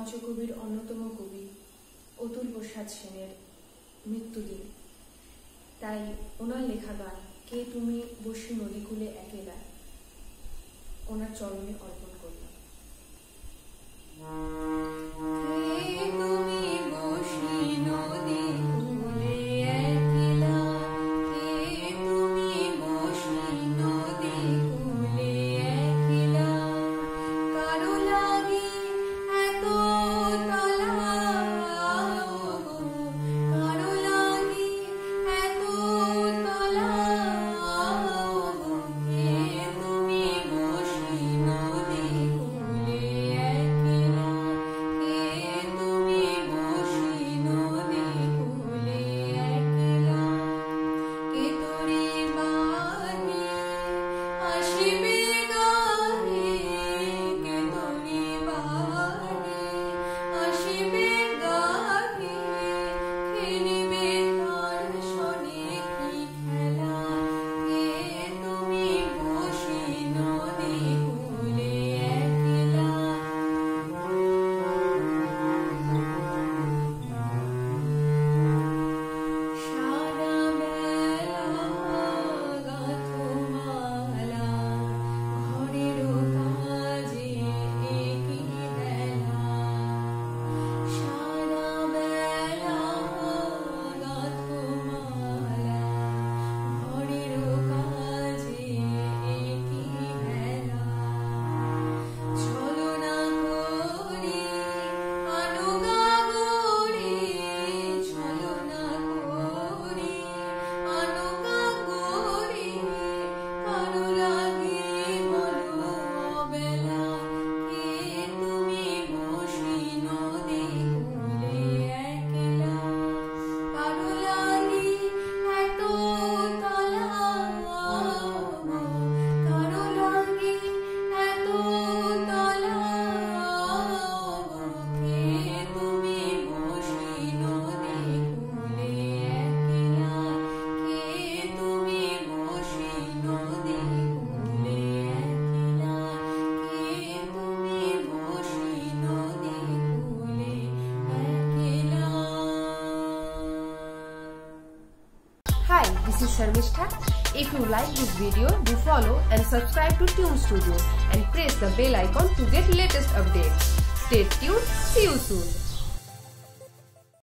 পঞ্চকবির অন্যতম কবি অতুল প্রসাদ সেনের মৃত্যুদিন, তাই ওনার লেখা গান কে তুমি বসি নদীকূলে একেলা ওনার চরণে অর্পণ করলাম। Hi, this is Sharmistha. If you like this video, do follow and subscribe to Tune Studio and press the bell icon to get latest updates. Stay tuned. See you soon.